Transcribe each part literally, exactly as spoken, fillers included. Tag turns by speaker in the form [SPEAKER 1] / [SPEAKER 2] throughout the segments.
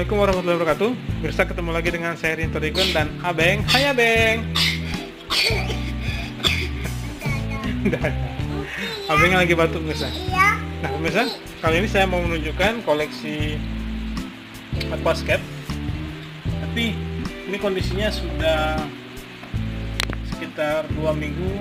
[SPEAKER 1] Assalamualaikum warahmatullahi wabarakatuh. Pemirsa, ketemu lagi dengan saya Rinto Rigun dan Abeng. Hai Abeng. Abeng lagi batuk pemirsa. Nah pemirsa, kali ini saya mau menunjukkan koleksi aquascape. Tapi ini kondisinya sudah sekitar dua minggu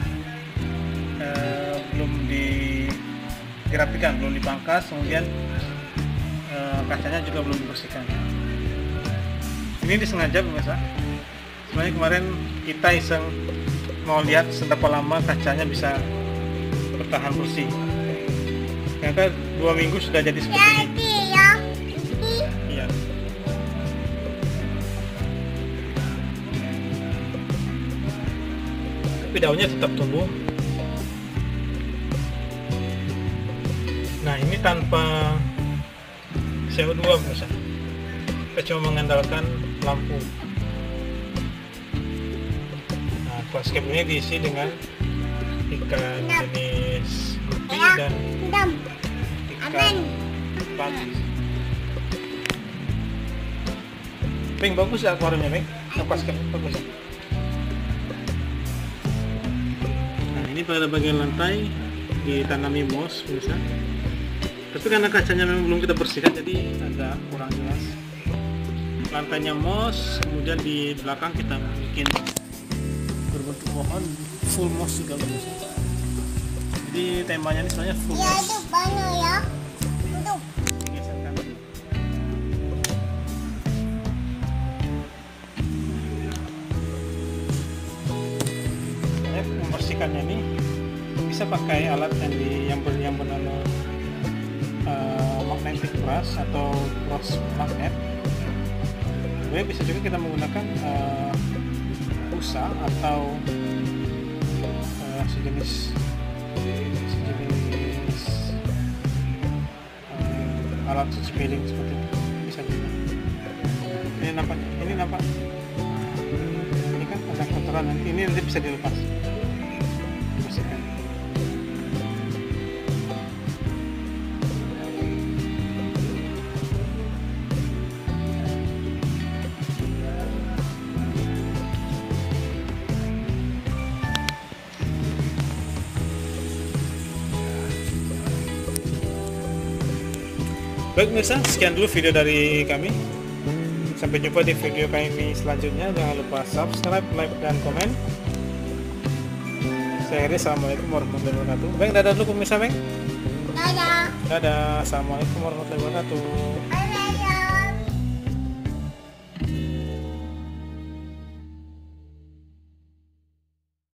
[SPEAKER 1] eh, belum dirapikan, belum dipangkas, kemudian eh, kacanya juga belum dibersihkan. Ini disengaja pemirsa. Sebenarnya kemarin kita iseng mau lihat seberapa lama kacanya bisa bertahan bersih. Ternyata dua minggu sudah jadi seperti ini. Iya. Tapi daunnya tetap tumbuh. Nah ini tanpa C O dua pemirsa. Kita cuma mengandalkan lampu. Nah, aquascape ini diisi dengan ikan jenis gupi dan ikan patis. Peng, bagus ya akuariumnya, Peng? Aquascape bagus ya. Nah, ini pada bagian lantai ditanami moss, bisa. Tapi karena kacanya memang belum kita bersihkan, jadi agak kurang jelas. Lantainya moss, kemudian di belakang kita bikin berbentuk pohon full moss juga bisa. Jadi temanya ini sebenarnya full moss.
[SPEAKER 2] Itu banyak ya. Untuk
[SPEAKER 1] Geserkan. Saya membersihkannya ini bisa pakai alat yang di yang ber, yang bernama uh, magnetic brush atau brush magnet. Sebenarnya bisa juga kita menggunakan uh, busa atau uh, sejenis sejenis uh, alat cuci piring seperti itu, bisa juga. Ini nampak, ini nampak, ini kan ada kotoran, nanti ini nanti bisa dilepas, bersihkan. Baik pemirsa, sekian dulu video dari kami. Sampai jumpa di video kami selanjutnya. Jangan lupa subscribe, like, dan komen. Saya akhiri, assalamualaikum warahmatullahi wabarakatuh. Bang, dadah dulu pemirsa, Bang.
[SPEAKER 2] dadah.
[SPEAKER 1] Dadah, assalamualaikum warahmatullahi wabarakatuh.